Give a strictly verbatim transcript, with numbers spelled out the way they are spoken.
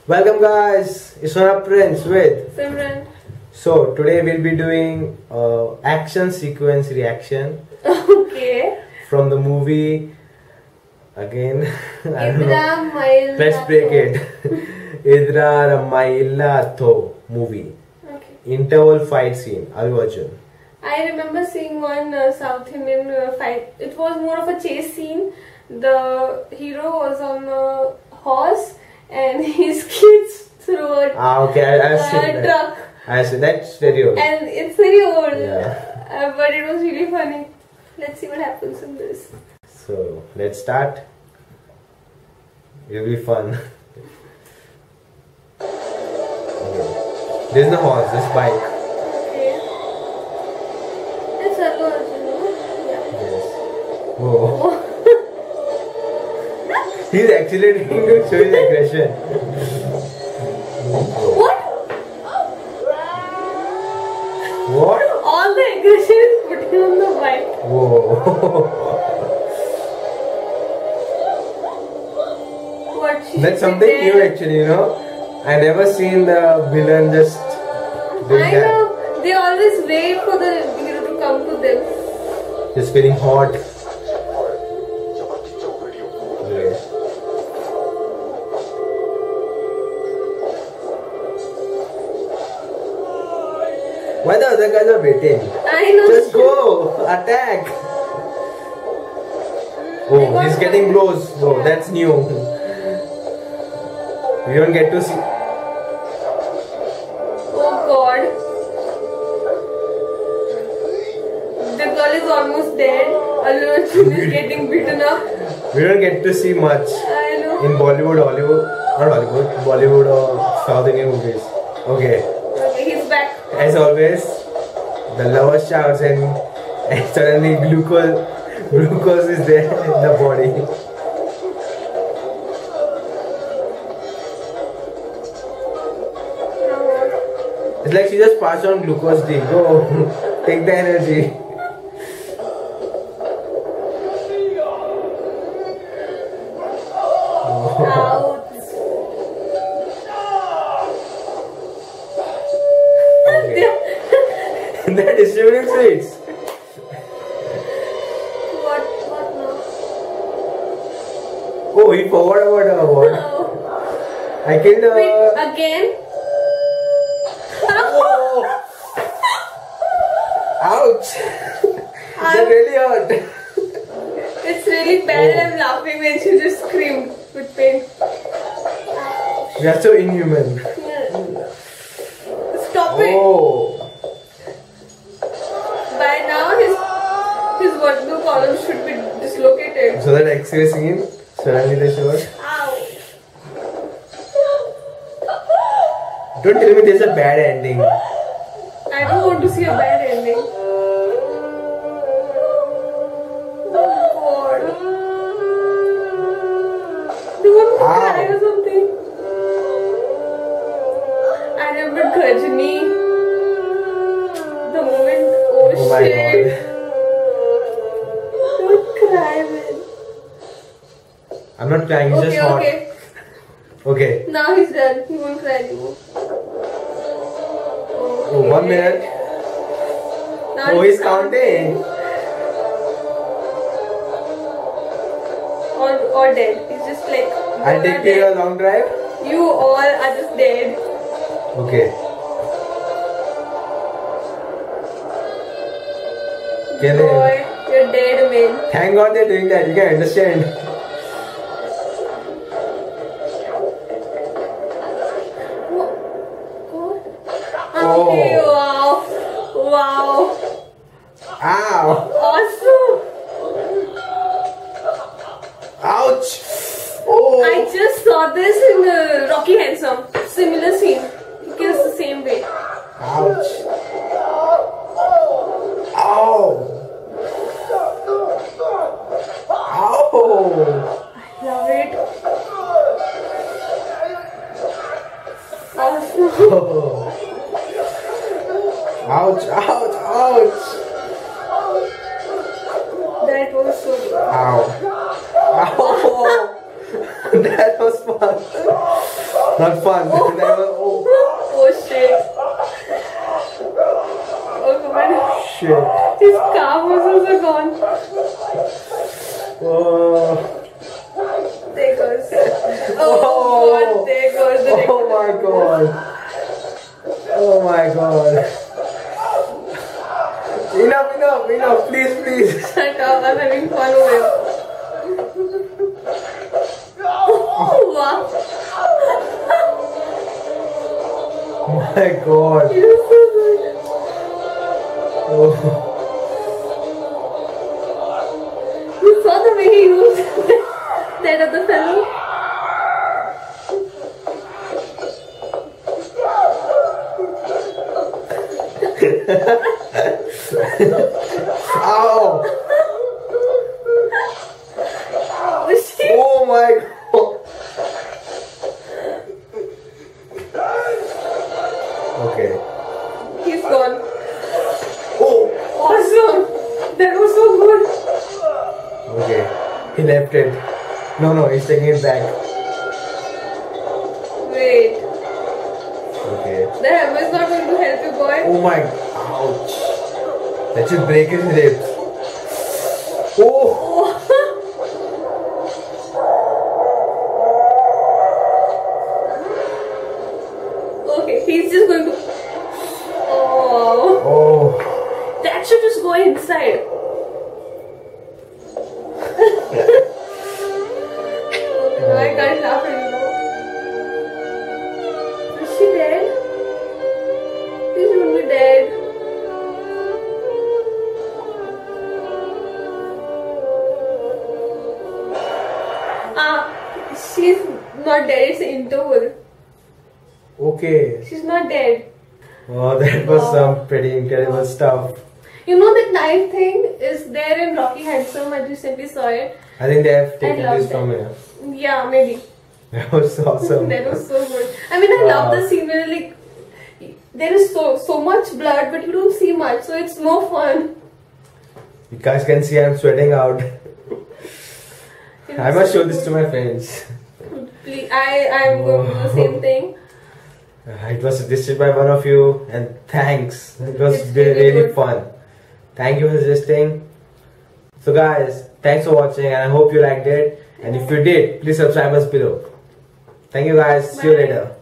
Welcome guys, it's one of Prince with Simran. So today we'll be doing uh, action sequence reaction Okay. from the movie again. I don't know. Idra Mail. Let's break it. Idra Mailla Tho movie. Okay. Interval fight scene. Allu Arjun. I remember seeing one uh, South Indian uh, fight. It was more of a chase scene. The hero was on a horse and his kids threw a Ah, okay, I, I've seen uh, that. truck. I see that's very old. And it's very old. Yeah. Uh, but it was really funny. Let's see what happens in this. So let's start. It'll be fun. Okay. There's no horse, this bike. Okay. It's Allu Arjun, no? Yeah. Yes. Whoa. He's actually trying to show his aggression. What? What? All the aggression is putting on the bike. Whoa. What? She That's should be something new dead. actually, you know. I never seen the villain just doing I that. know. They always wait for the hero to come to them. Just feeling hot. Okay. Why the other guys are waiting? I know. Just go! Attack! Oh, he's getting blows. Oh, that's new. We don't get to see. Oh God. The girl is almost dead. Allu Arjun is getting beaten up. We don't get to see much I know. in Bollywood, Hollywood, not Hollywood, Bollywood or South Indian movies. Okay. Okay, he's back. As always, the lover shouts and, and suddenly glucose, glucose is there in the body. Now, It's like she just passed on glucose D. Go, take the energy. out. Okay. They're distributing sweets. What? What now? Oh, he forgot about her award. Oh. I killed her. Wait, again? Oh. Ouch! That really hurt. It's really bad. I'm laughing when she just screamed with pain. We are so inhuman. Stop it. Oh. By now his his vertebral column should be dislocated. So that X-ray scene, suddenly they show us. Ow. Don't tell me there's a bad ending. I don't want to see a bad ending. Oh God. They want to Ow. cry or something. I remember Ghajini. The moment, oh, Oh my shit. god. Don't cry, man. I'm not crying, it's Okay, just hot. okay. Okay. Now he's done. He won't cry anymore. Oh, one minute. Now Oh, he's counting. Or, or dead. He's just like, I'll take you a long drive. you all are just dead. Okay. Can Boy, I, you're dead, man. thank God they're doing that, you can understand. What? What? Oh. Okay, wow. Wow. Ow! Awesome. Ouch! Oh! I just saw this in uh, Rocky Handsome. Similar scene. He kills the same way. Ouch! Ow! Ow! Love it. Awesome. Oh. Ouch! Ouch! Ouch! That was so good. Ow! Ow! That was fun. Not fun. Oh. That was, oh. Oh shit. Oh come on. Shit. His car was also gone. Oh. There goes. Oh, Oh. God, there goes the Oh my god. Oh my god. Enough, enough, enough. Please, please. Shut up, I'm having fun over here. Oh, wow. Oh my god. It was so good. Oh. You saw the way he used that other fellow? Ow. Oh, shit. Oh my god. Okay. He's gone. Oh. Awesome. That was so good. Okay. He left it. No, no, he's taking it back. Wait. Okay. The hammer is not going to help you, boy. Oh my. Ouch. That should break his ribs. Oh. Okay, he's just going to. Oh. Oh. That should just go inside. Okay, now I can't laugh anymore. Is she dead? She should be dead. Ah, she's not dead, it's an interval. Okay. She's not dead. Oh, that was Wow. some pretty incredible stuff. You know that knife thing is there in Rocky Handsome. I recently saw it. I think they have taken love this from that. here. Yeah, maybe. That was awesome. That was so good. I mean, I Wow. love the scene where like there is so so much blood, but you don't see much, so it's more fun. You guys can see I'm sweating out. It I was must so show this to good. my friends. Please, I I'm going to do the same thing. Uh, It was suggested by one of you, and thanks. It was It's really, really really good. fun. Thank you for suggesting. So, guys, thanks for watching, and I hope you liked it. And if you did, please subscribe us below. Thank you, guys. See you Bye. later.